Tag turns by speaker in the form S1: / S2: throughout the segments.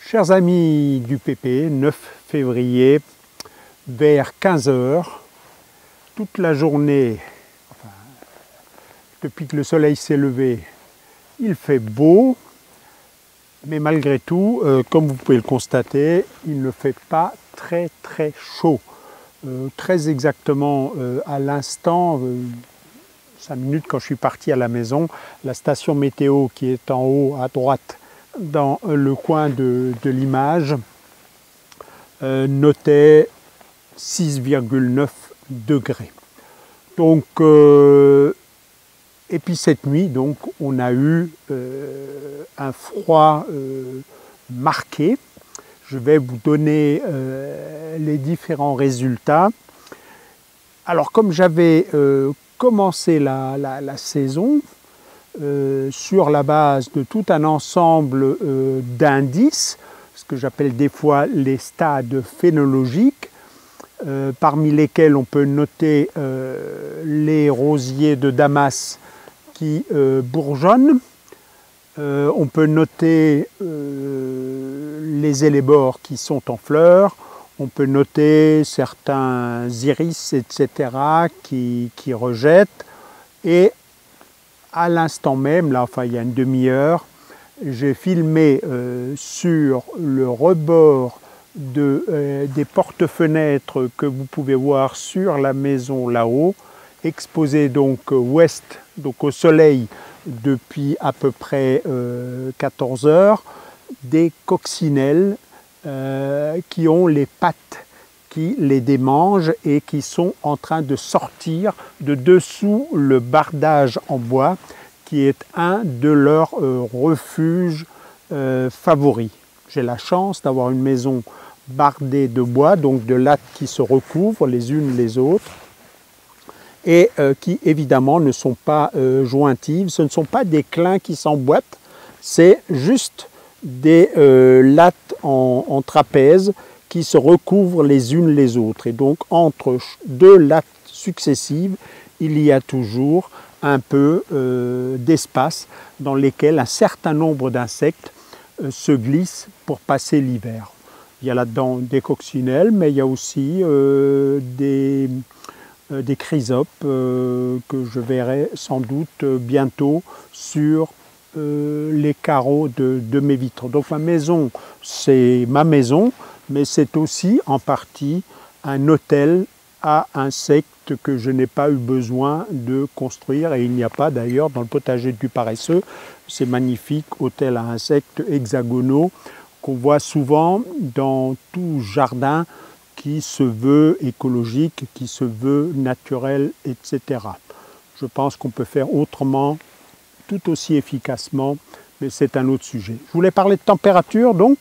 S1: Chers amis du PP, 9 février, vers 15 h, toute la journée, depuis que le soleil s'est levé, il fait beau, mais malgré tout, comme vous pouvez le constater, il ne fait pas très chaud. Très exactement, à l'instant, 5 minutes quand je suis parti à la maison, la station météo qui est en haut à droite dans le coin de l'image notait 6,9 degrés. Donc, et puis cette nuit, donc, on a eu un froid marqué. Je vais vous donner les différents résultats. Alors, comme j'avais commencé la saison sur la base de tout un ensemble d'indices, ce que j'appelle des fois les stades phénologiques, parmi lesquels on peut noter les rosiers de Damas qui bourgeonnent, on peut noter les hellebores qui sont en fleurs, on peut noter certains iris, etc., qui rejettent. Et à l'instant même, là, enfin il y a une demi-heure, j'ai filmé sur le rebord des portes-fenêtres que vous pouvez voir sur la maison là-haut, exposée donc ouest, donc au soleil depuis à peu près 14 heures, des coccinelles qui ont les pattes qui les démangent et qui sont en train de sortir de dessous le bardage en bois qui est un de leurs refuges favoris. J'ai la chance d'avoir une maison bardée de bois, donc de lattes qui se recouvrent les unes les autres et qui évidemment ne sont pas jointives. Ce ne sont pas des clins qui s'emboîtent, c'est juste des lattes en trapèze qui se recouvrent les unes les autres. Et donc entre deux lattes successives, il y a toujours un peu d'espace dans lesquels un certain nombre d'insectes se glissent pour passer l'hiver. Il y a là-dedans des coccinelles, mais il y a aussi des chrysopes que je verrai sans doute bientôt sur les carreaux de mes vitres. Donc ma maison, c'est ma maison, mais c'est aussi en partie un hôtel à insectes que je n'ai pas eu besoin de construire, et il n'y a pas d'ailleurs dans le potager du paresseux ces magnifiques hôtels à insectes hexagonaux qu'on voit souvent dans tout jardin qui se veut écologique, qui se veut naturel, etc. Je pense qu'on peut faire autrement, tout aussi efficacement, mais c'est un autre sujet. Je voulais parler de température donc,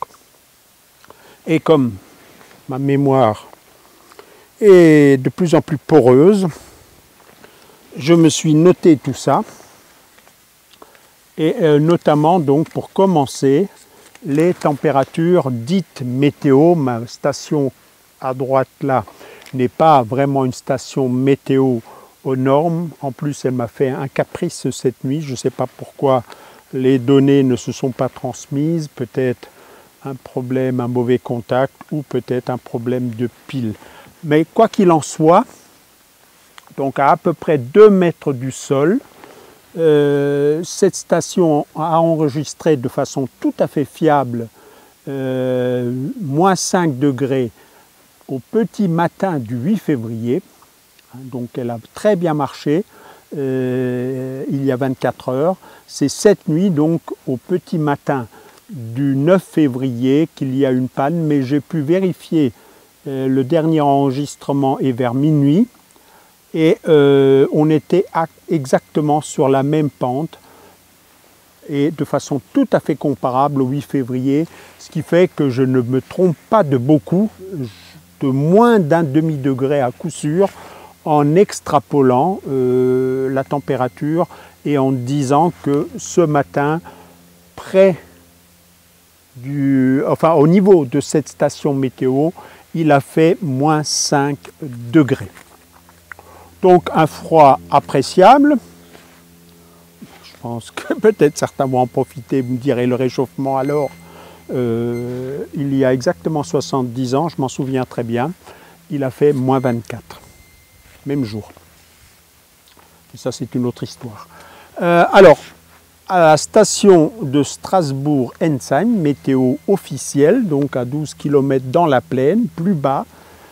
S1: et comme ma mémoire est de plus en plus poreuse, je me suis noté tout ça, et notamment donc pour commencer, les températures dites météo. Ma station à droite là n'est pas vraiment une station météo aux normes. En plus, elle m'a fait un caprice cette nuit. Je ne sais pas pourquoi les données ne se sont pas transmises. Peut-être un problème, un mauvais contact, ou peut-être un problème de pile. Mais quoi qu'il en soit, donc à peu près 2 mètres du sol, cette station a enregistré de façon tout à fait fiable moins 5 degrés au petit matin du 8 février. Donc elle a très bien marché il y a 24 heures. C'est cette nuit, donc au petit matin du 9 février, qu'il y a une panne, mais j'ai pu vérifier le dernier enregistrement est vers minuit. Et on était exactement sur la même pente et de façon tout à fait comparable au 8 février, ce qui fait que je ne me trompe pas de beaucoup, de moins d'un demi-degré à coup sûr, en extrapolant la température et en disant que ce matin, au niveau de cette station météo, il a fait moins 5 degrés. Donc un froid appréciable. Je pense que peut-être certains vont en profiter, vous me direz le réchauffement alors. il y a exactement 70 ans, je m'en souviens très bien, il a fait moins 24, même jour. Et ça, c'est une autre histoire. Alors, à la station de Strasbourg-Ensheim, météo officielle, donc à 12 km dans la plaine, plus bas,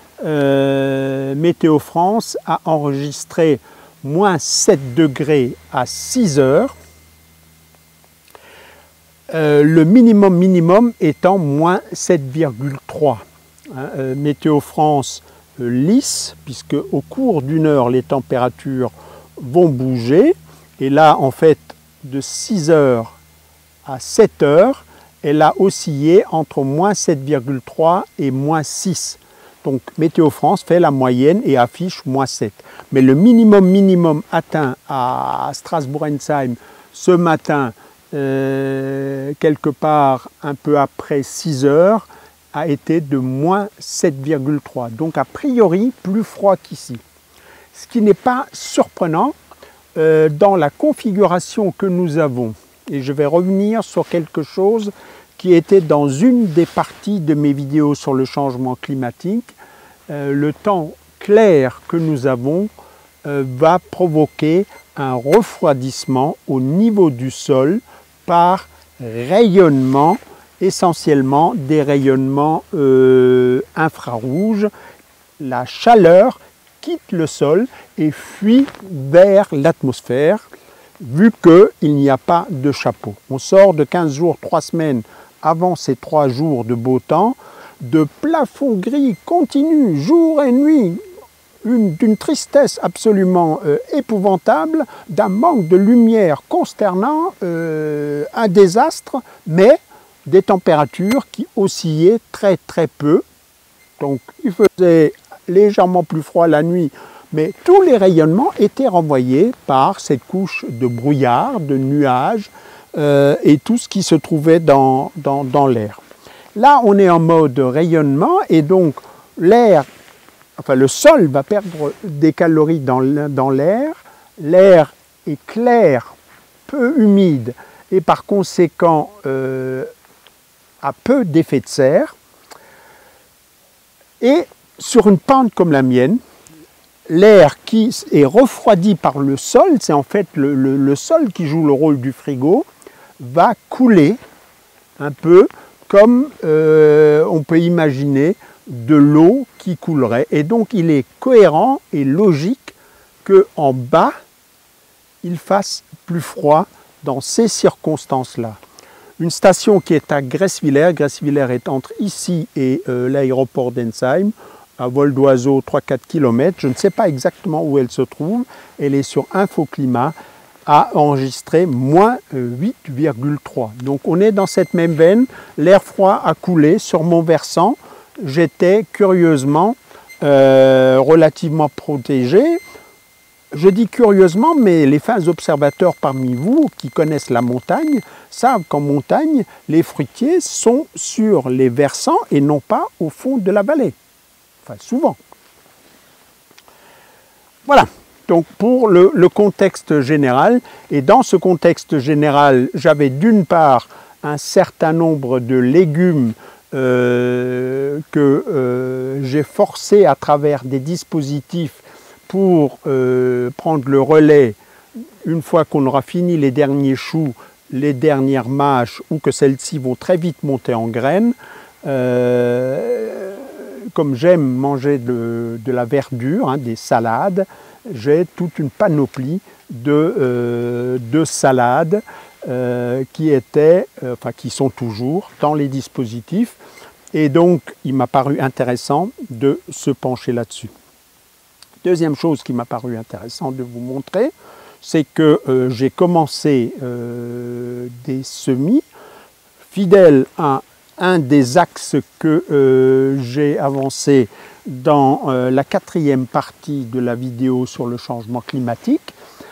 S1: Météo France a enregistré moins 7 degrés à 6 heures, le minimum étant moins 7,3. Météo France lisse, puisque au cours d'une heure, les températures vont bouger. Et là, en fait, de 6 heures à 7 heures, elle a oscillé entre moins 7,3 et moins 6. Donc Météo France fait la moyenne et affiche moins 7. Mais le minimum atteint à Strasbourg-Ensheim ce matin, quelque part un peu après 6 heures, a été de moins 7,3. Donc a priori plus froid qu'ici. Ce qui n'est pas surprenant dans la configuration que nous avons. Et je vais revenir sur quelque chose qui était dans une des parties de mes vidéos sur le changement climatique. Le temps clair que nous avons va provoquer un refroidissement au niveau du sol par rayonnement, essentiellement des rayonnements infrarouges. La chaleur quitte le sol et fuit vers l'atmosphère, vu qu'il n'y a pas de chapeau. On sort de 15 jours, 3 semaines avant ces 3 jours de beau temps, de plafond gris continu, jour et nuit, d'une tristesse absolument épouvantable, d'un manque de lumière consternant, un désastre, mais des températures qui oscillaient très peu. Donc il faisait légèrement plus froid la nuit, mais tous les rayonnements étaient renvoyés par cette couche de brouillard, de nuages et tout ce qui se trouvait dans l'air. Là, on est en mode rayonnement et donc l'air, enfin le sol va perdre des calories dans l'air. L'air est clair, peu humide et par conséquent a peu d'effet de serre. Et sur une pente comme la mienne, l'air qui est refroidi par le sol, c'est en fait le sol qui joue le rôle du frigo, va couler un peu comme on peut imaginer de l'eau qui coulerait. Et donc il est cohérent et logique qu'en bas, il fasse plus froid dans ces circonstances-là. Une station qui est à Gresswiller est entre ici et l'aéroport d'Ensheim, à vol d'oiseau 3-4 km, je ne sais pas exactement où elle se trouve, elle est sur Infoclimat, a enregistré moins 8,3. Donc on est dans cette même veine, l'air froid a coulé sur mon versant, j'étais curieusement relativement protégé. Je dis curieusement, mais les fins observateurs parmi vous qui connaissent la montagne savent qu'en montagne, les fruitiers sont sur les versants et non pas au fond de la vallée. Enfin, souvent. Voilà, donc pour le contexte général. Et dans ce contexte général, j'avais d'une part un certain nombre de légumes que j'ai forcé à travers des dispositifs pour prendre le relais une fois qu'on aura fini les derniers choux, les dernières mâches ou que celles-ci vont très vite monter en graines. Comme j'aime manger de la verdure, hein, des salades, j'ai toute une panoplie de salades qui sont toujours dans les dispositifs. Et donc, il m'a paru intéressant de se pencher là-dessus. Deuxième chose qui m'a paru intéressant de vous montrer, c'est que j'ai commencé des semis fidèles à un des axes que j'ai avancé dans la 4e partie de la vidéo sur le changement climatique.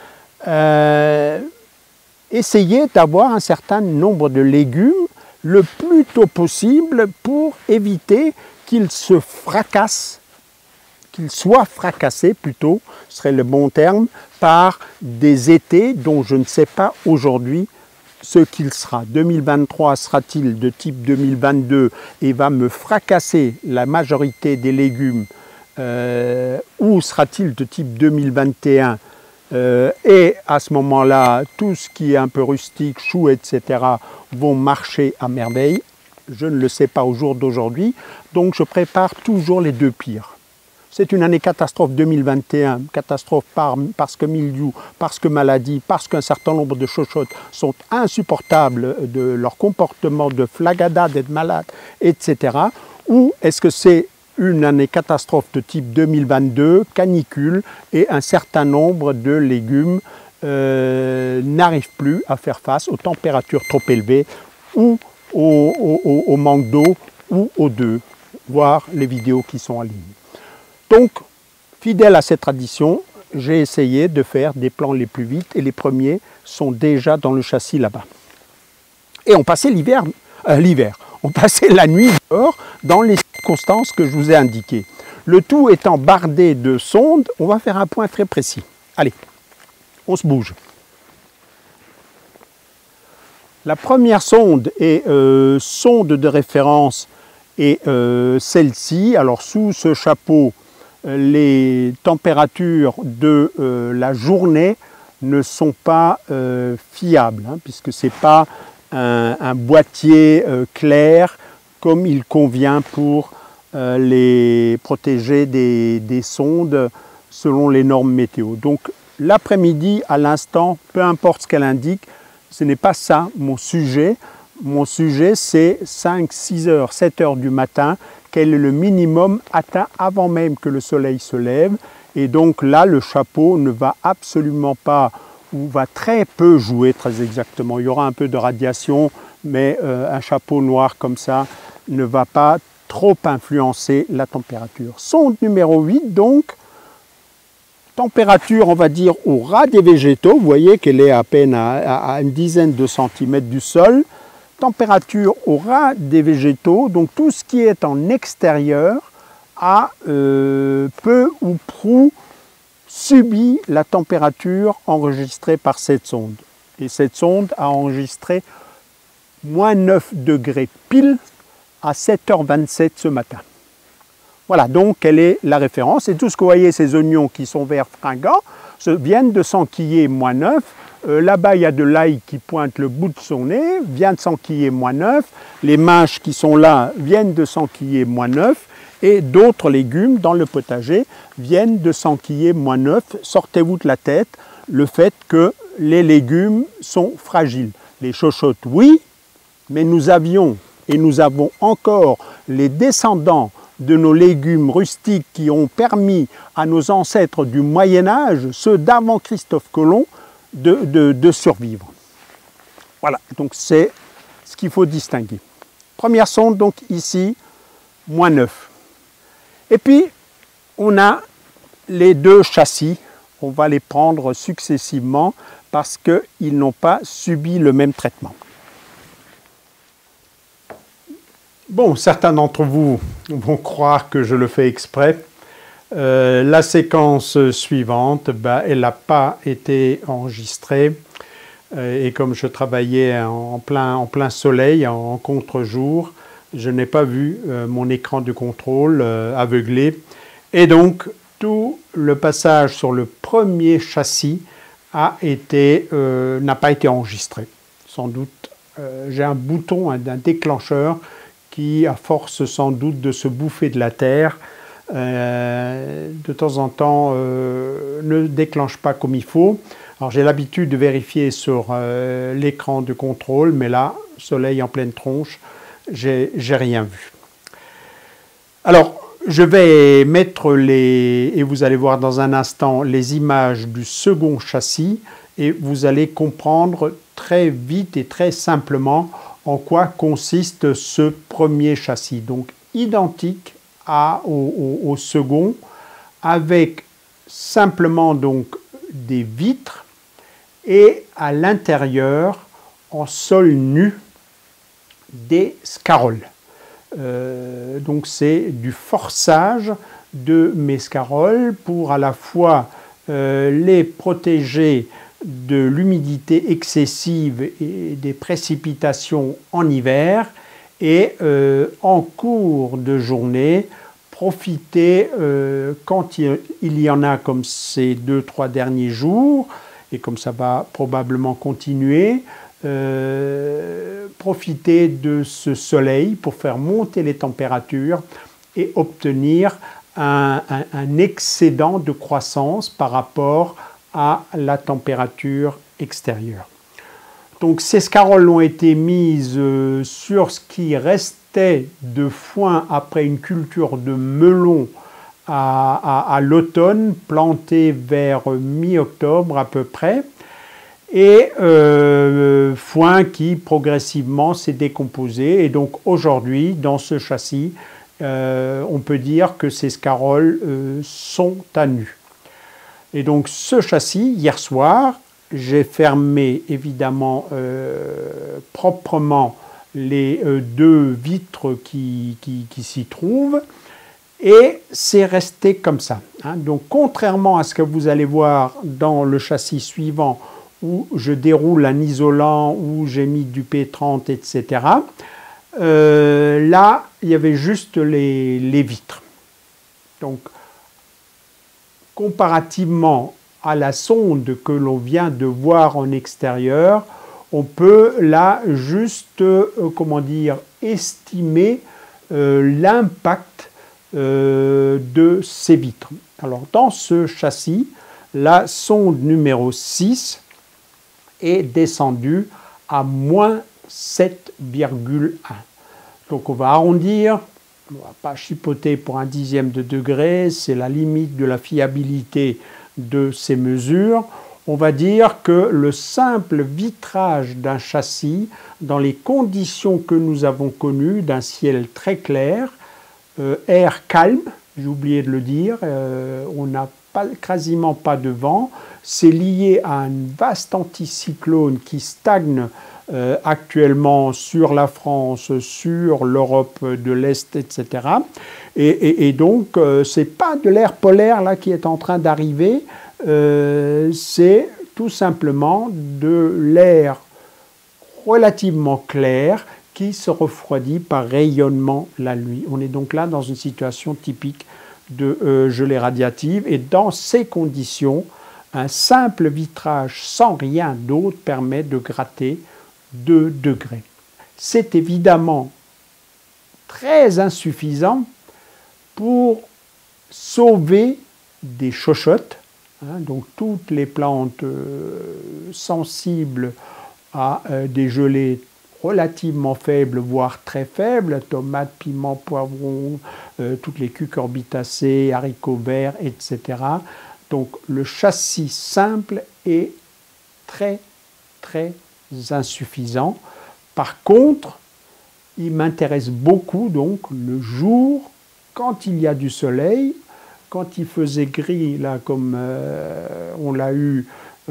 S1: Essayer d'avoir un certain nombre de légumes le plus tôt possible pour éviter qu'ils se fracassent, qu'ils soient fracassés plutôt, serait le bon terme, par des étés dont je ne sais pas aujourd'hui ce qu'il sera. 2023 sera-t-il de type 2022 et va me fracasser la majorité des légumes, ou sera-t-il de type 2021 et à ce moment-là, tout ce qui est un peu rustique, choux, etc., vont marcher à merveille. Je ne le sais pas au jour d'aujourd'hui, donc je prépare toujours les deux pires. C'est une année catastrophe 2021, catastrophe parce que milieu, parce que maladie, parce qu'un certain nombre de chochottes sont insupportables de leur comportement, de flagada, d'être malade, etc. Ou est-ce que c'est une année catastrophe de type 2022, canicule, et un certain nombre de légumes n'arrivent plus à faire face aux températures trop élevées ou au manque d'eau ou aux deux, voir les vidéos qui sont en ligne. Donc, fidèle à cette tradition, j'ai essayé de faire des plans les plus vite et les premiers sont déjà dans le châssis là-bas. Et on passait on passait la nuit dehors dans les circonstances que je vous ai indiquées. Le tout étant bardé de sondes, on va faire un point très précis. Allez, on se bouge. La première sonde est sonde de référence et celle-ci. Alors sous ce chapeau, les températures de la journée ne sont pas fiables, hein, puisque ce n'est pas un boîtier clair comme il convient pour les protéger des sondes selon les normes météo. Donc l'après-midi, à l'instant, peu importe ce qu'elle indique, ce n'est pas ça mon sujet. Mon sujet, c'est 5, 6 heures, 7 heures du matin, quel est le minimum atteint avant même que le soleil se lève. Et donc là, le chapeau ne va absolument pas, ou va très peu jouer, très exactement. Il y aura un peu de radiation, mais un chapeau noir comme ça ne va pas trop influencer la température. Sonde numéro 8, donc, température, on va dire, au ras des végétaux. Vous voyez qu'elle est à peine à une dizaine de centimètres du sol. Température au ras des végétaux, donc tout ce qui est en extérieur a peu ou prou subi la température enregistrée par cette sonde. Et cette sonde a enregistré moins 9 degrés pile à 7h27 ce matin. Voilà, donc quelle est la référence. Et tout ce que vous voyez, ces oignons qui sont verts fringants, viennent de s'enquiller moins 9. Là-bas, il y a de l'ail qui pointe le bout de son nez, vient de s'enquiller moins 9. Les mâches qui sont là viennent de s'enquiller moins 9. Et d'autres légumes dans le potager viennent de s'enquiller moins 9. Sortez-vous de la tête le fait que les légumes sont fragiles. Les chochottes, oui, mais nous avions et nous avons encore les descendants de nos légumes rustiques qui ont permis à nos ancêtres du Moyen-Âge, ceux d'avant Christophe Colomb, de survivre. Voilà, donc c'est ce qu'il faut distinguer. Première sonde, donc ici, moins 9. Et puis, on a les deux châssis. On va les prendre successivement parce qu'ils n'ont pas subi le même traitement. Bon, certains d'entre vous vont croire que je le fais exprès. La séquence suivante, elle n'a pas été enregistrée. Et comme je travaillais en plein soleil, en contre-jour, je n'ai pas vu mon écran de contrôle aveuglé. Et donc, tout le passage sur le premier châssis n'a pas été enregistré. Sans doute, j'ai un bouton, un déclencheur qui, à force sans doute de se bouffer de la terre, de temps en temps ne déclenche pas comme il faut. Alors j'ai l'habitude de vérifier sur l'écran de contrôle, mais là, soleil en pleine tronche, j'ai rien vu. Alors, je vais mettre et vous allez voir dans un instant, les images du second châssis et vous allez comprendre très vite et très simplement en quoi consiste ce premier châssis. Donc, identique au second, avec simplement donc des vitres et à l'intérieur, en sol nu, des scaroles. Donc c'est du forçage de mes scaroles pour à la fois les protéger de l'humidité excessive et des précipitations en hiver et en cours de journée, profiter quand il y en a comme ces 2-3 derniers jours, et comme ça va probablement continuer, profiter de ce soleil pour faire monter les températures et obtenir un excédent de croissance par rapport à la température extérieure. Donc ces scaroles ont été mises sur ce qui restait de foin après une culture de melon à l'automne, planté vers mi-octobre à peu près, et foin qui progressivement s'est décomposé. Et donc aujourd'hui, dans ce châssis, on peut dire que ces scaroles sont à nu. Et donc ce châssis, hier soir, j'ai fermé évidemment proprement les deux vitres qui s'y trouvent, et c'est resté comme ça. Hein. Donc contrairement à ce que vous allez voir dans le châssis suivant, où je déroule un isolant, où j'ai mis du P30, etc., là, il y avait juste les vitres. Donc, comparativement à la sonde que l'on vient de voir en extérieur, on peut là juste, comment dire, estimer l'impact de ces vitres. Alors, dans ce châssis, la sonde numéro 6 est descendue à moins 7,1. Donc on va arrondir, on ne va pas chipoter pour un dixième de degré, c'est la limite de la fiabilité de ces mesures. On va dire que le simple vitrage d'un châssis, dans les conditions que nous avons connues, d'un ciel très clair, air calme, j'ai oublié de le dire, on n'a quasiment pas de vent, c'est lié à un vaste anticyclone qui stagne actuellement sur la France, sur l'Europe de l'Est, etc. Et donc, ce n'est pas de l'air polaire là qui est en train d'arriver, c'est tout simplement de l'air relativement clair qui se refroidit par rayonnement la nuit. On est donc là dans une situation typique de gelée radiative, et dans ces conditions, un simple vitrage sans rien d'autre permet de gratter 2 degrés. C'est évidemment très insuffisant pour sauver des chochottes, hein, donc toutes les plantes sensibles à des gelées relativement faibles, voire très faibles, tomates, piments, poivrons, toutes les cucurbitacées, haricots verts, etc. Donc le châssis simple est très insuffisant. Par contre, il m'intéresse beaucoup donc le jour, quand il y a du soleil, quand il faisait gris, là comme on l'a eu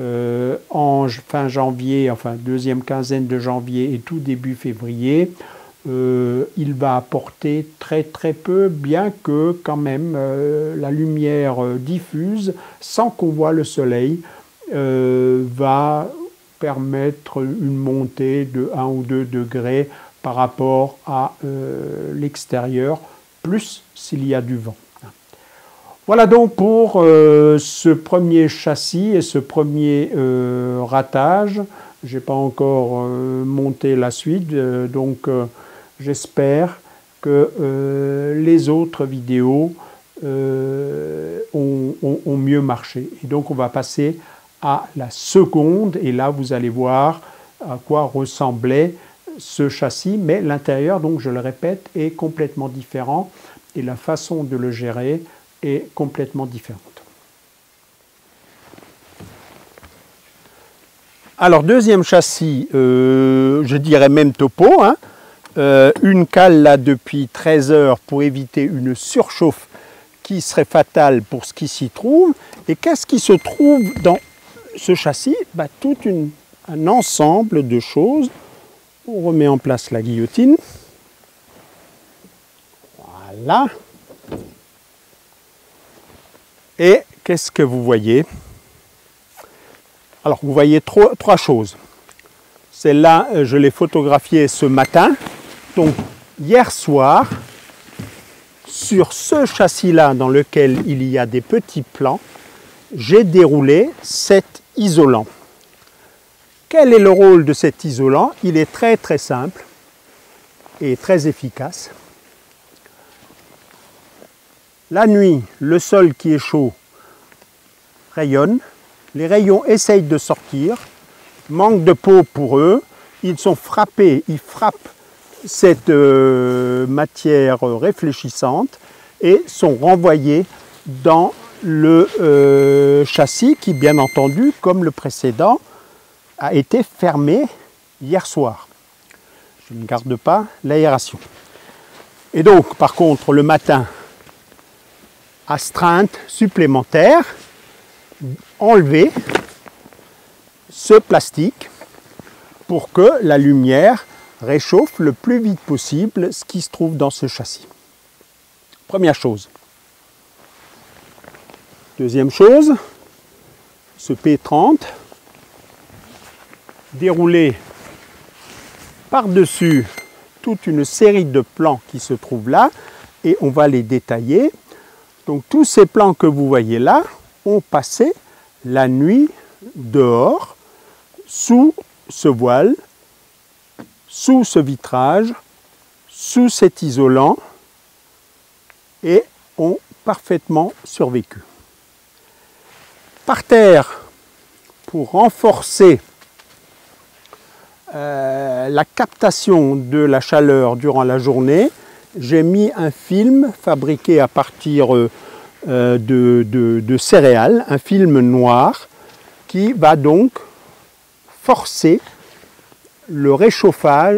S1: en fin janvier, enfin deuxième quinzaine de janvier et tout début février, il va apporter très peu, bien que quand même la lumière diffuse, sans qu'on voit le soleil, va permettre une montée de 1 ou 2 degrés par rapport à l'extérieur, plus s'il y a du vent. Voilà donc pour ce premier châssis et ce premier ratage. Je n'ai pas encore monté la suite, donc j'espère que les autres vidéos ont mieux marché. Et donc on va passer à la seconde, et là vous allez voir à quoi ressemblait ce châssis, mais l'intérieur, donc je le répète, est complètement différent et la façon de le gérer est complètement différente. Alors deuxième châssis, je dirais même topo, hein, une cale là depuis 13 heures pour éviter une surchauffe qui serait fatale pour ce qui s'y trouve. Et qu'est-ce qui se trouve dans ce châssis? Tout un ensemble de choses. On remet en place la guillotine. Voilà. Et qu'est-ce que vous voyez? Alors vous voyez trois choses. Celle-là, je l'ai photographiée ce matin. Donc hier soir, sur ce châssis-là dans lequel il y a des petits plans, j'ai déroulé cet isolant. Quel est le rôle de cet isolant? Il est très très simple et très efficace. La nuit, le sol qui est chaud rayonne, les rayons essayent de sortir, manque de peau pour eux, ils sont frappés, ils frappent cette matière réfléchissante et sont renvoyés dans le châssis qui, bien entendu, comme le précédent, a été fermé hier soir. Je ne garde pas l'aération. Et donc, par contre, le matin, astreinte supplémentaire, enlever ce plastique pour que la lumière réchauffe le plus vite possible ce qui se trouve dans ce châssis. Première chose. Deuxième chose, ce P30 déroulé par-dessus toute une série de plans qui se trouvent là et on va les détailler. Donc tous ces plans que vous voyez là ont passé la nuit dehors, sous ce voile, sous ce vitrage, sous cet isolant et ont parfaitement survécu. Par terre, pour renforcer la captation de la chaleur durant la journée, j'ai mis un film fabriqué à partir de céréales, un film noir qui va donc forcer le réchauffement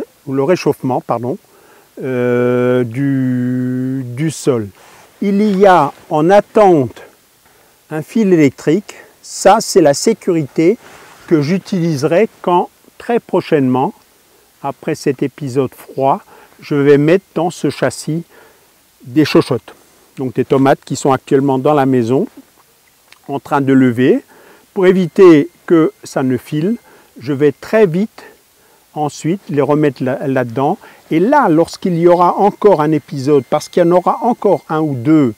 S1: du sol. Il y a en attente un fil électrique, ça c'est la sécurité que j'utiliserai quand très prochainement, après cet épisode froid, je vais mettre dans ce châssis des chochottes. Donc des tomates qui sont actuellement dans la maison, en train de lever. Pour éviter que ça ne file, je vais très vite ensuite les remettre là-dedans. Et là, lorsqu'il y aura encore un épisode, parce qu'il y en aura encore un ou deux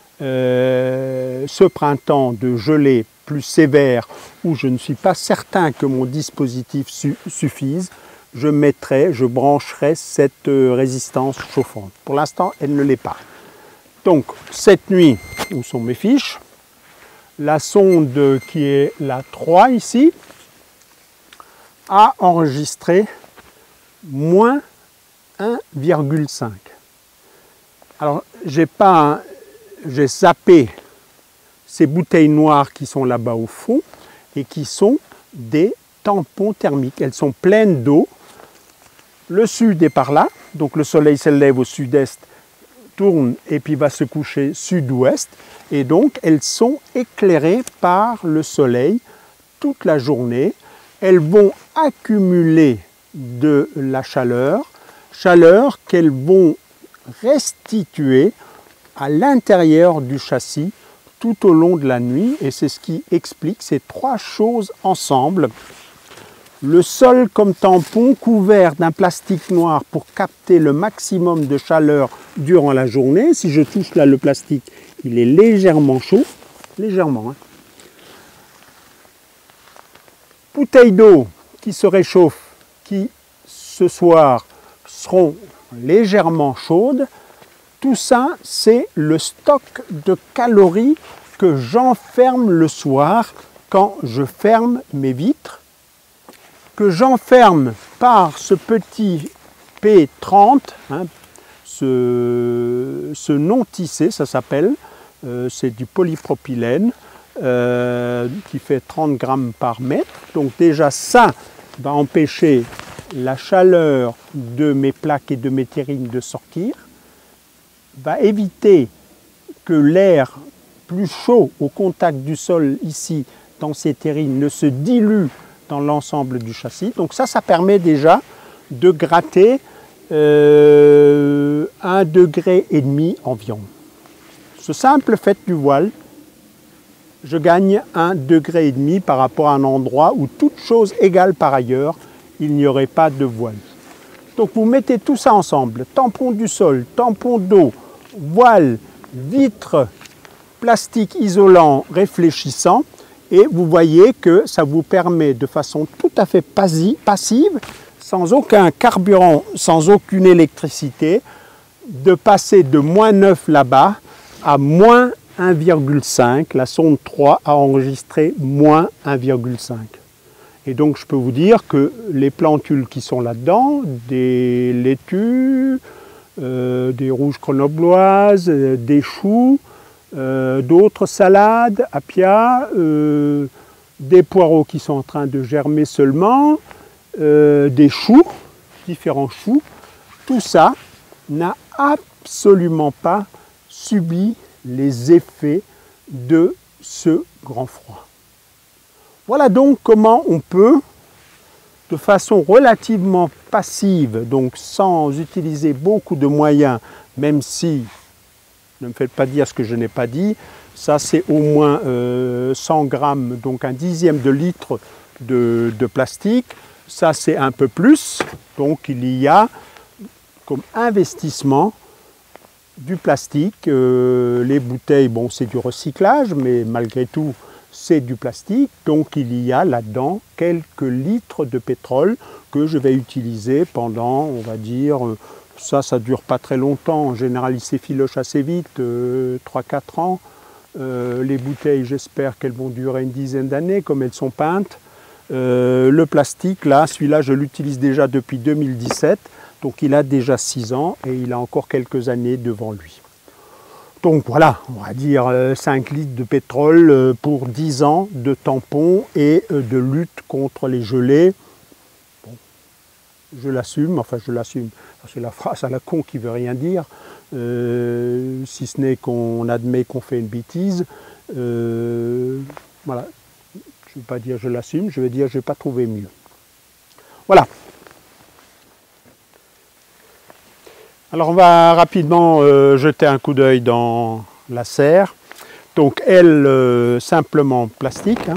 S1: ce printemps de gelée plus sévère, où je ne suis pas certain que mon dispositif suffise, je brancherai cette résistance chauffante. Pour l'instant, elle ne l'est pas. Donc, cette nuit, où sont mes fiches? La sonde qui est la 3 ici a enregistré moins 1,5. Alors, j'ai zappé ces bouteilles noires qui sont là-bas au fond et qui sont des tampons thermiques. Elles sont pleines d'eau. Le sud est par là, donc le soleil se lève au sud-est, tourne et puis va se coucher sud-ouest. Et donc, elles sont éclairées par le soleil toute la journée. Elles vont accumuler de la chaleur qu'elles vont restituer à l'intérieur du châssis tout au long de la nuit. Et c'est ce qui explique ces trois choses ensemble. Le sol comme tampon couvert d'un plastique noir pour capter le maximum de chaleur durant la journée. Si je touche là le plastique, il est légèrement chaud, légèrement. Bouteilles d'eau qui se réchauffent, qui ce soir seront légèrement chaudes. Tout ça, c'est le stock de calories que j'enferme le soir quand je ferme mes vitres, que j'enferme par ce petit P30, ce non tissé, ça s'appelle, c'est du polypropylène qui fait 30 grammes par mètre. Donc déjà ça va empêcher la chaleur de mes plaques et de mes terrines de sortir, va éviter que l'air plus chaud au contact du sol ici dans ces terrines ne se dilue dans l'ensemble du châssis. Donc ça permet déjà de gratter 1,5 degré environ. Ce simple fait du voile, je gagne 1,5 degré par rapport à un endroit où, toute chose égale par ailleurs, il n'y aurait pas de voile. Donc vous mettez tout ça ensemble, tampon du sol, tampon d'eau, voile, vitre, plastique isolant réfléchissant, et vous voyez que ça vous permet de façon tout à fait passive, sans aucun carburant, sans aucune électricité, de passer de -9 là-bas à -1,5. La sonde 3 a enregistré -1,5. Et donc je peux vous dire que les plantules qui sont là-dedans, des laitues, des rouges grenobloises, des choux, d'autres salades, apia, des poireaux qui sont en train de germer seulement, des choux, différents choux, tout ça n'a absolument pas subi les effets de ce grand froid. Voilà donc comment on peut, de façon relativement passive, donc sans utiliser beaucoup de moyens, même si, ne me faites pas dire ce que je n'ai pas dit, ça c'est au moins 100 grammes, donc 1/10 de litre de plastique, ça c'est un peu plus, donc il y a comme investissement du plastique, les bouteilles, bon c'est du recyclage, mais malgré tout, c'est du plastique, donc il y a là-dedans quelques litres de pétrole que je vais utiliser pendant, on va dire, ça dure pas très longtemps, en général il s'effiloche assez vite, 3-4 ans. Les bouteilles, j'espère qu'elles vont durer une dizaine d'années, comme elles sont peintes. Le plastique, là, celui-là, je l'utilise déjà depuis 2017, donc il a déjà 6 ans et il a encore quelques années devant lui. Donc voilà, on va dire 5 litres de pétrole pour 10 ans de tampons et de lutte contre les gelées. Bon, je l'assume, enfin je l'assume, c'est la phrase à la con qui ne veut rien dire, si ce n'est qu'on admet qu'on fait une bêtise. Voilà, je ne vais pas dire je l'assume, je vais dire je n'ai pas trouvé mieux. Voilà. Alors on va rapidement jeter un coup d'œil dans la serre. Donc elle, simplement plastique,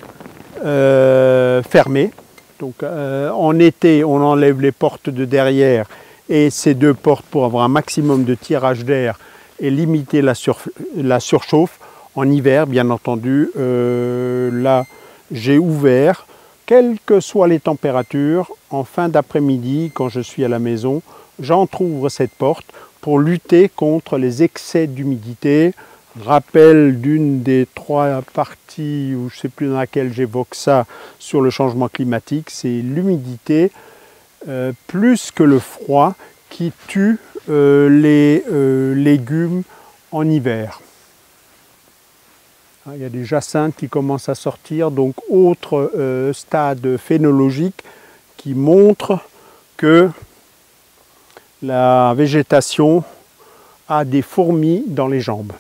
S1: fermée. Donc en été, on enlève les portes de derrière et ces 2 portes pour avoir un maximum de tirage d'air et limiter la surchauffe. En hiver, bien entendu, là j'ai ouvert, quelles que soient les températures, en fin d'après-midi, quand je suis à la maison, j'entrouvre cette porte pour lutter contre les excès d'humidité. Rappel d'une des 3 parties, ou je ne sais plus dans laquelle j'évoque ça, sur le changement climatique, c'est l'humidité, plus que le froid, qui tue les légumes en hiver. Il y a des jacinthes qui commencent à sortir, donc autre stade phénologique qui montre que la végétation a des fourmis dans les jambes.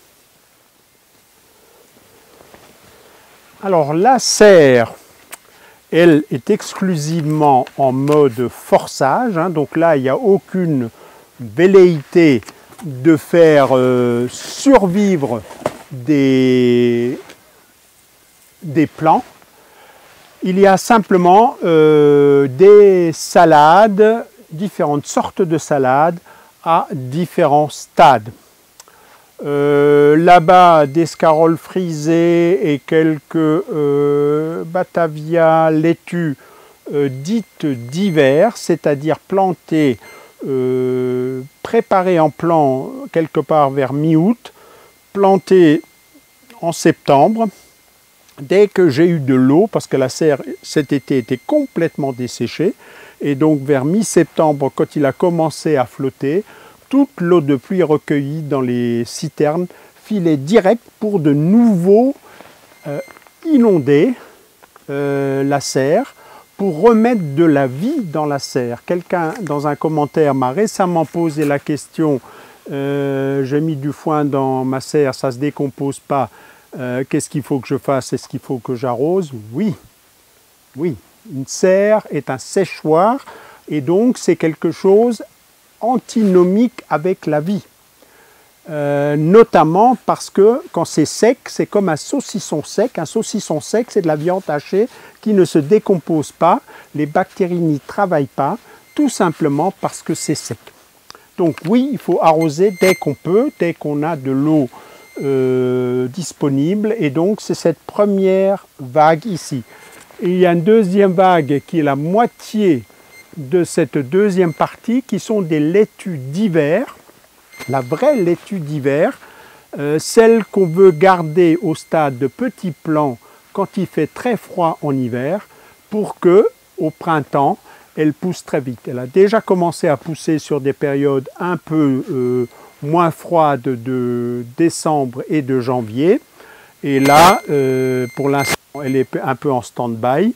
S1: Alors la serre, elle est exclusivement en mode forçage, donc là il n'y a aucune velléité de faire survivre des plants. Il y a simplement des salades, différentes sortes de salades à différents stades. Là-bas, des scaroles frisées et quelques Batavia laitues dites d'hiver, c'est-à-dire plantées, préparées en plan quelque part vers mi-août, plantées en septembre. Dès que j'ai eu de l'eau, parce que la serre cet été était complètement desséchée, et donc vers mi-septembre, quand il a commencé à flotter, toute l'eau de pluie recueillie dans les citernes filait direct pour de nouveau inonder la serre, pour remettre de la vie dans la serre. Quelqu'un dans un commentaire m'a récemment posé la question, j'ai mis du foin dans ma serre, ça ne se décompose pas, qu'est-ce qu'il faut que je fasse? Est-ce qu'il faut que j'arrose? Oui, oui. Une serre est un séchoir et donc c'est quelque chose antinomique avec la vie. Notamment parce que quand c'est sec, c'est comme un saucisson sec. Un saucisson sec, c'est de la viande hachée qui ne se décompose pas. Les bactéries n'y travaillent pas, tout simplement parce que c'est sec. Donc oui, il faut arroser dès qu'on peut, dès qu'on a de l'eau disponible. Et donc c'est cette première vague ici. Et il y a une deuxième vague qui est la moitié de cette deuxième partie, qui sont des laitues d'hiver. La vraie laitue d'hiver, celle qu'on veut garder au stade de petits plants quand il fait très froid en hiver, pour que au printemps, elle pousse très vite. Elle a déjà commencé à pousser sur des périodes un peu moins froides de décembre et de janvier. Et là, pour l'instant, elle est un peu en stand-by.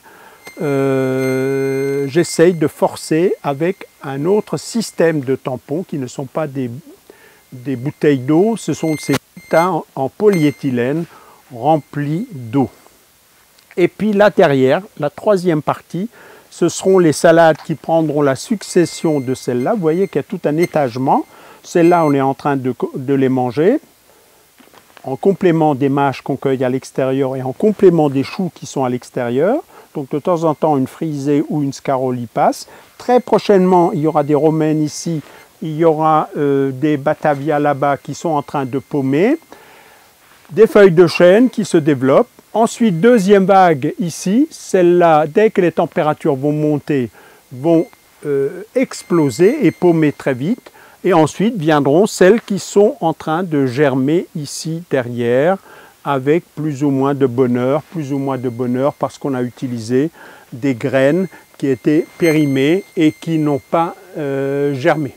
S1: J'essaye de forcer avec un autre système de tampons qui ne sont pas des bouteilles d'eau, ce sont ces bouteilles en polyéthylène remplies d'eau. Et puis là derrière, la troisième partie, ce seront les salades qui prendront la succession de celles-là. Vous voyez qu'il y a tout un étagement. Celles-là, on est en train de les manger, en complément des mâches qu'on cueille à l'extérieur et en complément des choux qui sont à l'extérieur. Donc de temps en temps, une frisée ou une scarole y passe. Très prochainement, il y aura des romaines ici. Il y aura des Batavia là-bas qui sont en train de paumer, des feuilles de chêne qui se développent. Ensuite, deuxième vague ici, celles-là, dès que les températures vont monter, vont exploser et paumer très vite. Et ensuite viendront celles qui sont en train de germer ici derrière, avec plus ou moins de bonheur parce qu'on a utilisé des graines qui étaient périmées et qui n'ont pas germé.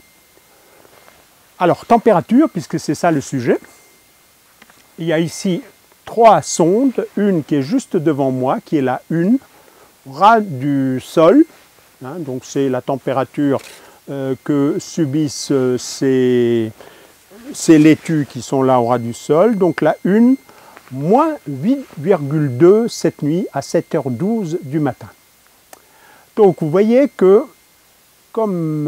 S1: Alors, température, puisque c'est ça le sujet. Il y a ici 3 sondes, une qui est juste devant moi, qui est la 1, ras du sol, hein, donc c'est la température que subissent ces laitues qui sont là au ras du sol. Donc la 1, moins 8,2 cette nuit à 7h12 du matin. Donc vous voyez que, comme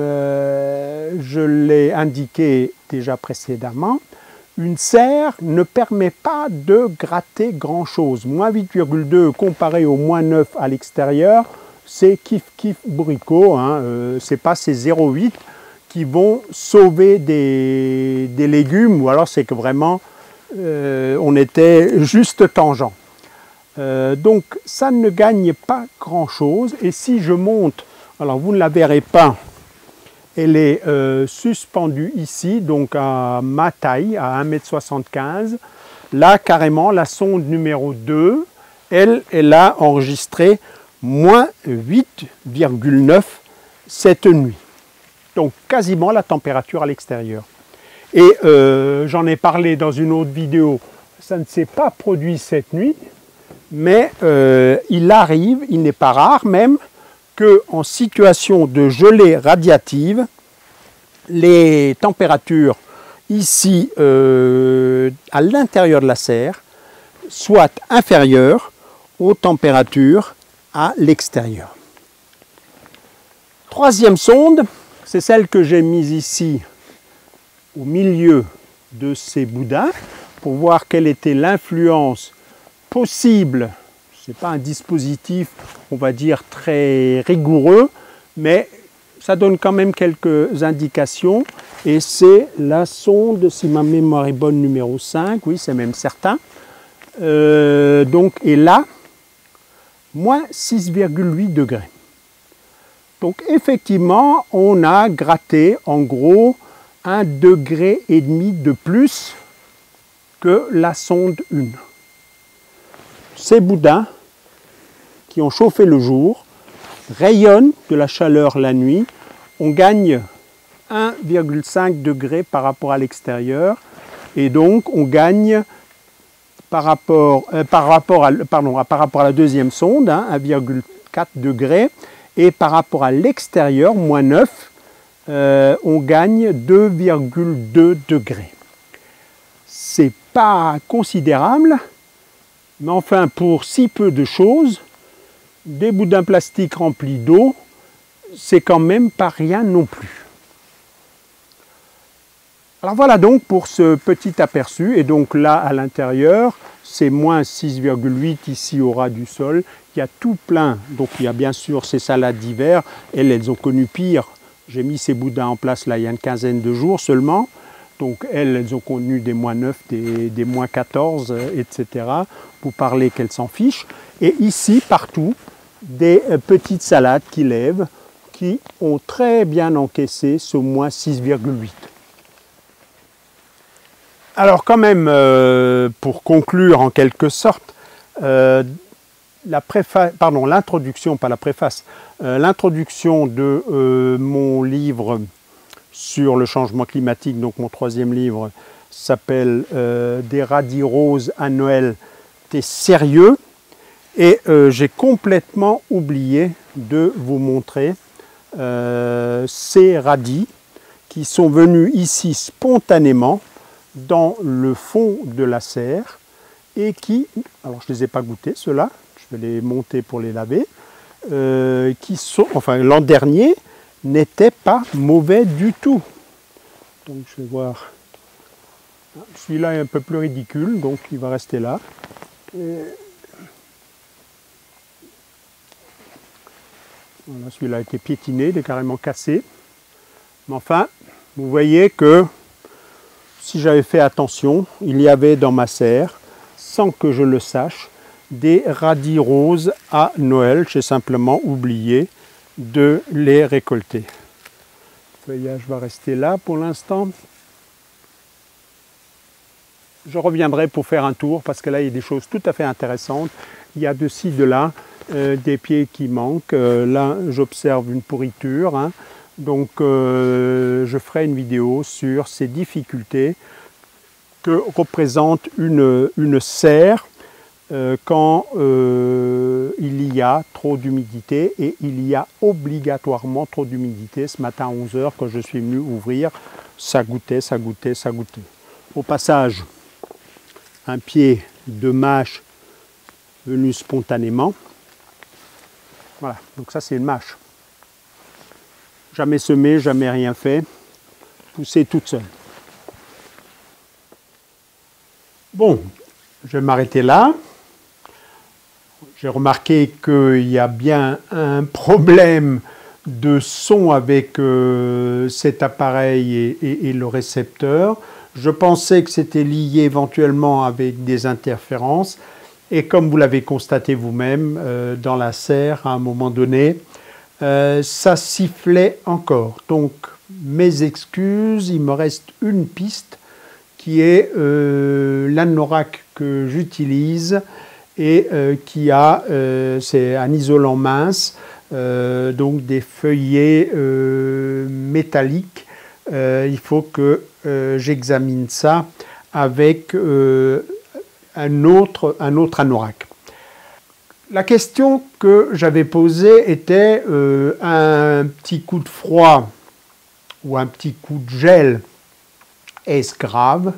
S1: je l'ai indiqué déjà précédemment, une serre ne permet pas de gratter grand-chose. Moins 8,2 comparé au moins 9 à l'extérieur, c'est kiff bourricot. Hein. Ce n'est pas ces 0,8 qui vont sauver des légumes, ou alors c'est que vraiment on était juste tangent. Donc ça ne gagne pas grand-chose. Et si je monte, alors vous ne la verrez pas, elle est suspendue ici, donc à ma taille, à 1,75 m. Là, carrément, la sonde numéro 2, elle a enregistré moins 8,9 cette nuit. Donc quasiment la température à l'extérieur. Et j'en ai parlé dans une autre vidéo, ça ne s'est pas produit cette nuit, mais il arrive, il n'est pas rare même, qu'en situation de gelée radiative, les températures ici à l'intérieur de la serre soient inférieures aux températures à l'extérieur. Troisième sonde, c'est celle que j'ai mise ici au milieu de ces boudins pour voir quelle était l'influence possible. Ce n'est pas un dispositif, on va dire, très rigoureux, mais ça donne quand même quelques indications. Et c'est la sonde, si ma mémoire est bonne, numéro 5, oui, c'est même certain. Donc, et là, moins 6,8 degrés. Donc, effectivement, on a gratté, en gros, 1,5 degré de plus que la sonde 1. Ces boudins qui ont chauffé le jour rayonnent de la chaleur la nuit. On gagne 1,5 degré par rapport à l'extérieur et donc on gagne par rapport à la deuxième sonde, hein, 1,4 degré, et par rapport à l'extérieur, moins 9, on gagne 2,2 degrés. C'est pas considérable, mais enfin pour si peu de choses, des boudins plastiques remplis d'eau, c'est quand même pas rien non plus. Alors voilà donc pour ce petit aperçu, et donc là à l'intérieur, c'est moins 6,8 ici au ras du sol. Il y a tout plein, donc il y a bien sûr ces salades d'hiver, elles ont connu pire. J'ai mis ces boudins en place là il y a une quinzaine de jours seulement. Donc elles ont connu des moins 9, des moins 14, etc. Vous parlez qu'elles s'en fichent. Et ici, partout, des petites salades qui lèvent, qui ont très bien encaissé ce moins 6,8. Alors quand même, pour conclure en quelque sorte, l'introduction, pas la préface, l'introduction de mon livre sur le changement climatique, donc mon troisième livre, s'appelle Des radis roses à Noël, t'es sérieux? Et j'ai complètement oublié de vous montrer ces radis qui sont venus ici spontanément dans le fond de la serre et qui, alors je ne les ai pas goûtés ceux-là, je vais les monter pour les laver, qui sont, enfin l'an dernier, n'étaient pas mauvais du tout. Donc je vais voir, celui-là est un peu plus ridicule, donc il va rester là. Voilà, celui-là a été piétiné, il est carrément cassé. Mais enfin, vous voyez que si j'avais fait attention, il y avait dans ma serre, sans que je le sache, des radis roses à Noël. J'ai simplement oublié de les récolter. Le feuillage va rester là pour l'instant. Je reviendrai pour faire un tour parce que là il y a des choses tout à fait intéressantes. Il y a de ci, de là des pieds qui manquent. Là j'observe une pourriture. Hein. Donc je ferai une vidéo sur ces difficultés que représente une serre quand il y a trop d'humidité, et il y a obligatoirement trop d'humidité. Ce matin à 11 h, quand je suis venu ouvrir, ça goûtait, ça goûtait, ça goûtait. Au passage, un pied de mâche venu spontanément. Voilà, donc ça c'est une mâche. Jamais semée, jamais rien fait, poussée toute seule. Bon, je vais m'arrêter là. J'ai remarqué qu'il y a bien un problème de son avec cet appareil et le récepteur. Je pensais que c'était lié éventuellement avec des interférences. Et comme vous l'avez constaté vous-même, dans la serre, à un moment donné, ça sifflait encore. Donc, mes excuses, il me reste une piste qui est l'anorak que j'utilise et qui a, c'est un isolant mince, donc des feuillets métalliques. Il faut que j'examine ça avec un autre anorak. La question que j'avais posée était un petit coup de froid ou un petit coup de gel, est-ce grave?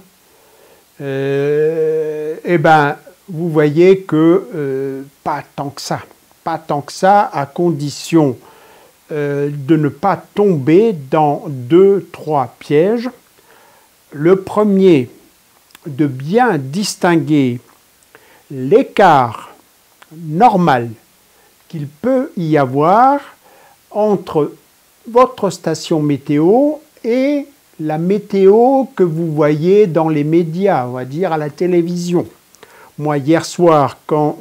S1: Eh bien, vous voyez que pas tant que ça. Pas tant que ça, à condition de ne pas tomber dans 2-3 pièges. Le premier, de bien distinguer l'écart normal qu'il peut y avoir entre votre station météo et la météo que vous voyez dans les médias, on va dire à la télévision. Moi, hier soir, quand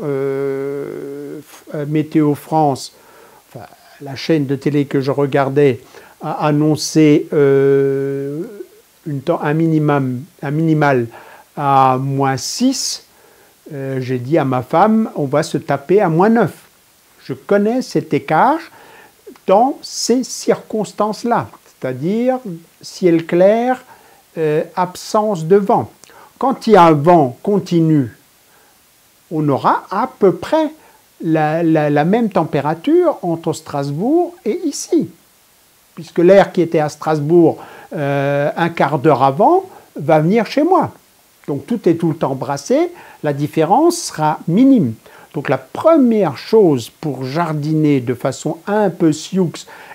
S1: Météo France, enfin, la chaîne de télé que je regardais, a annoncé un minimal à -6, j'ai dit à ma femme, on va se taper à -9. Je connais cet écart dans ces circonstances-là, c'est-à-dire ciel clair, absence de vent. Quand il y a un vent continu, on aura à peu près la même température entre Strasbourg et ici, puisque l'air qui était à Strasbourg un quart d'heure avant va venir chez moi. Donc tout est tout le temps brassé, la différence sera minime. Donc la première chose pour jardiner de façon un peu sioux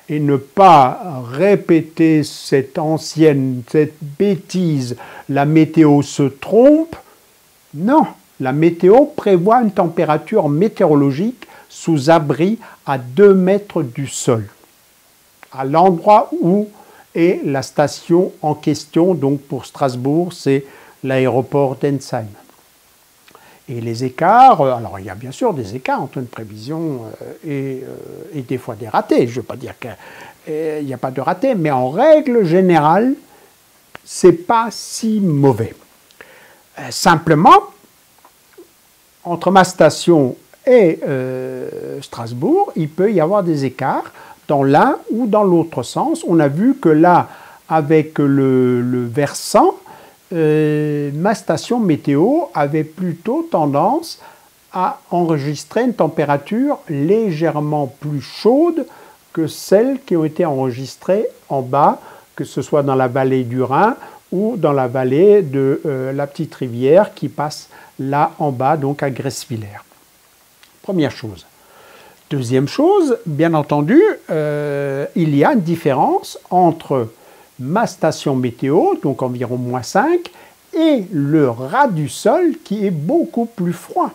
S1: et ne pas répéter cette bêtise, la météo se trompe. Non, la météo prévoit une température météorologique sous abri à 2 mètres du sol, à l'endroit où est la station en question. Donc pour Strasbourg, c'est l'aéroport d'Ensheim. Et les écarts, alors il y a bien sûr des écarts entre une prévision et des fois des ratés. Je ne veux pas dire qu'il n'y a pas de ratés, mais en règle générale, c'est pas si mauvais. Simplement, entre ma station et Strasbourg, il peut y avoir des écarts dans l'un ou dans l'autre sens. On a vu que là, avec le versant, ma station météo avait plutôt tendance à enregistrer une température légèrement plus chaude que celles qui ont été enregistrées en bas, que ce soit dans la vallée du Rhin ou dans la vallée de la petite rivière qui passe là en bas, donc à Gresswiller. Première chose. Deuxième chose, bien entendu, il y a une différence entre ma station météo, donc environ -5, et le ras du sol qui est beaucoup plus froid.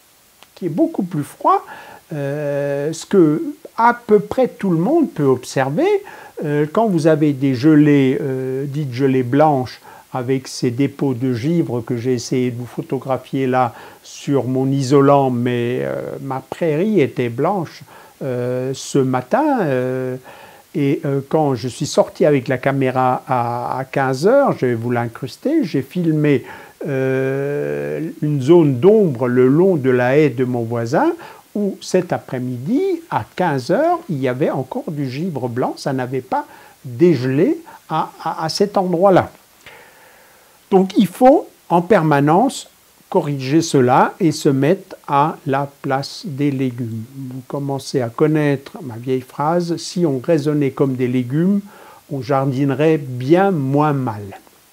S1: Ce que à peu près tout le monde peut observer quand vous avez des gelées, dites gelées blanches, avec ces dépôts de givre que j'ai essayé de vous photographier là sur mon isolant, mais ma prairie était blanche ce matin. Et quand je suis sorti avec la caméra à 15 h, je vais vous l'incruster, j'ai filmé une zone d'ombre le long de la haie de mon voisin, où cet après-midi, à 15 h, il y avait encore du givre blanc, ça n'avait pas dégelé à cet endroit-là. Donc il faut en permanence corriger cela et se mettre à la place des légumes. Vous commencez à connaître ma vieille phrase, si on raisonnait comme des légumes, on jardinerait bien moins mal.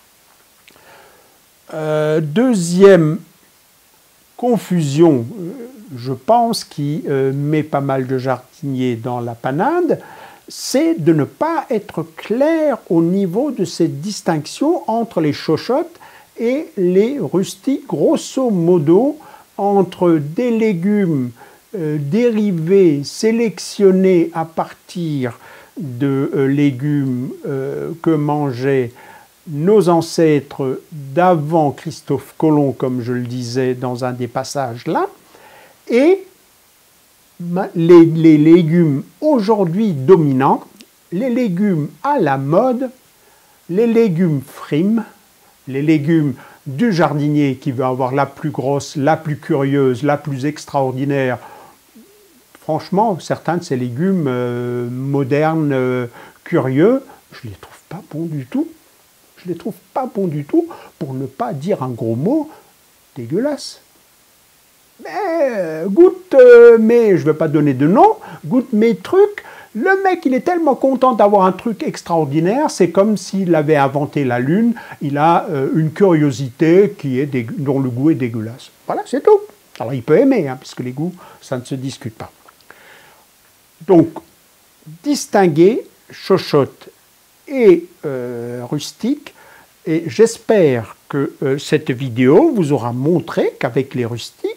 S1: Deuxième confusion, je pense, qui met pas mal de jardiniers dans la panade, c'est de ne pas être clair au niveau de cette distinction entre les chochottes et les rustiques, grosso modo, entre des légumes dérivés, sélectionnés à partir de légumes que mangeaient nos ancêtres d'avant Christophe Colomb, comme je le disais dans un des passages là, et les légumes aujourd'hui dominants, les légumes à la mode, les légumes frimes, les légumes du jardinier qui veut avoir la plus grosse, la plus curieuse, la plus extraordinaire. Franchement, certains de ces légumes modernes, curieux, je ne les trouve pas bons du tout. Je ne les trouve pas bons du tout, pour ne pas dire un gros mot, dégueulasse. Mais goûte mais je ne vais pas donner de nom, goûte mes trucs. Le mec, il est tellement content d'avoir un truc extraordinaire, c'est comme s'il avait inventé la Lune, il a une curiosité dont le goût est dégueulasse. Voilà, c'est tout. Alors il peut aimer, puisque les goûts, ça ne se discute pas. Donc, distinguer chochotte et rustique, et j'espère que cette vidéo vous aura montré qu'avec les rustiques,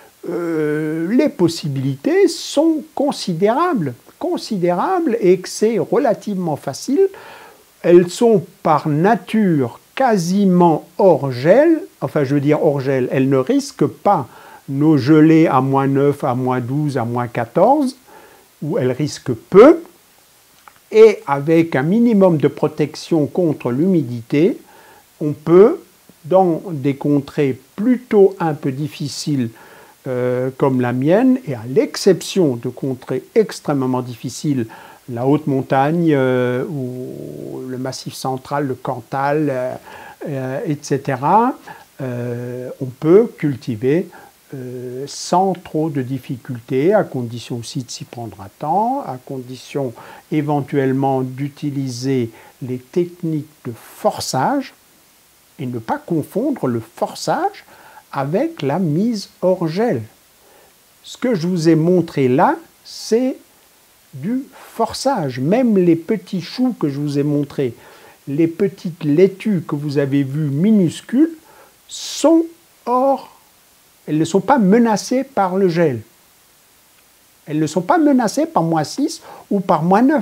S1: les possibilités sont considérables et que c'est relativement facile. Elles sont par nature quasiment hors gel, enfin je veux dire hors gel, elles ne risquent pas nos gelées à -9, à -12, à -14, où elles risquent peu, et avec un minimum de protection contre l'humidité, on peut, dans des contrées plutôt un peu difficiles comme la mienne, et à l'exception de contrées extrêmement difficiles, la haute montagne ou le massif central, le Cantal, etc., on peut cultiver sans trop de difficultés, à condition aussi de s'y prendre à temps, à condition éventuellement d'utiliser les techniques de forçage, et ne pas confondre le forçage avec la mise hors gel. Ce que je vous ai montré là, c'est du forçage. Même les petits choux que je vous ai montrés, les petites laitues que vous avez vues minuscules, sont hors, elles ne sont pas menacées par le gel. Elles ne sont pas menacées par -6 ou par -9.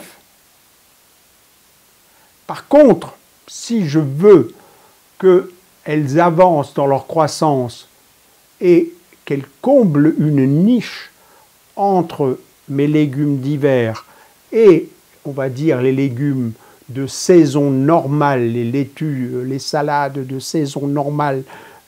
S1: Par contre, si je veux qu'elles avancent dans leur croissance et qu'elles comblent une niche entre mes légumes d'hiver et, on va dire, les légumes de saison normale, les laitues, les salades de saison normale,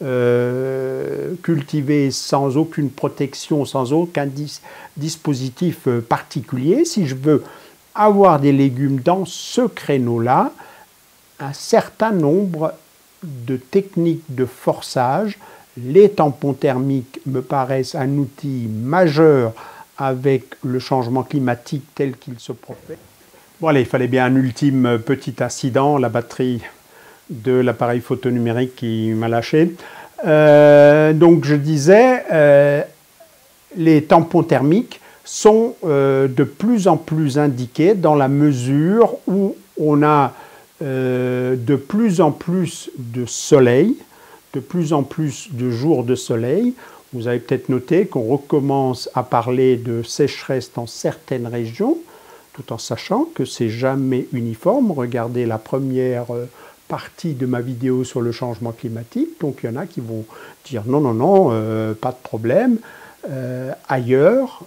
S1: cultivées sans aucune protection, sans aucun dispositif particulier, si je veux avoir des légumes dans ce créneau-là, un certain nombre de techniques de forçage, les tampons thermiques me paraissent un outil majeur avec le changement climatique tel qu'il se profile. Bon allez, il fallait bien un ultime petit incident, la batterie de l'appareil photo numérique qui m'a lâché. Donc je disais, les tampons thermiques sont de plus en plus indiqués dans la mesure où on a de plus en plus de soleil, de plus en plus de jours de soleil. Vous avez peut-être noté qu'on recommence à parler de sécheresse dans certaines régions, tout en sachant que c'est jamais uniforme. Regardez la première partie de ma vidéo sur le changement climatique. Donc il y en a qui vont dire non, non, non, pas de problème. Ailleurs,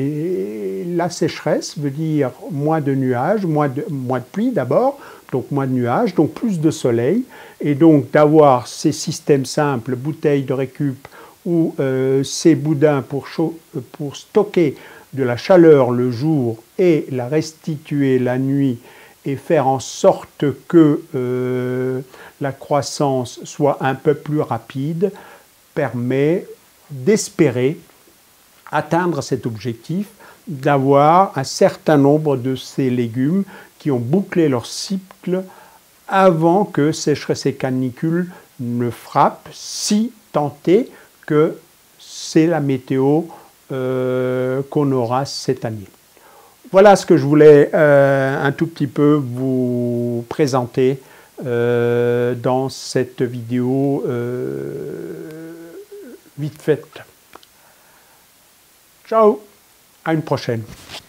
S1: la sécheresse veut dire moins de nuages, moins de pluie d'abord, donc moins de nuages, donc plus de soleil. Et donc d'avoir ces systèmes simples, bouteilles de récup ou ces boudins pour stocker de la chaleur le jour et la restituer la nuit et faire en sorte que la croissance soit un peu plus rapide, permet d'espérer atteindre cet objectif d'avoir un certain nombre de ces légumes qui ont bouclé leur cycle avant que sécheresse et canicule ne frappent, si tant est que c'est la météo qu'on aura cette année. Voilà ce que je voulais un tout petit peu vous présenter dans cette vidéo vite faite. Ciao, à une prochaine.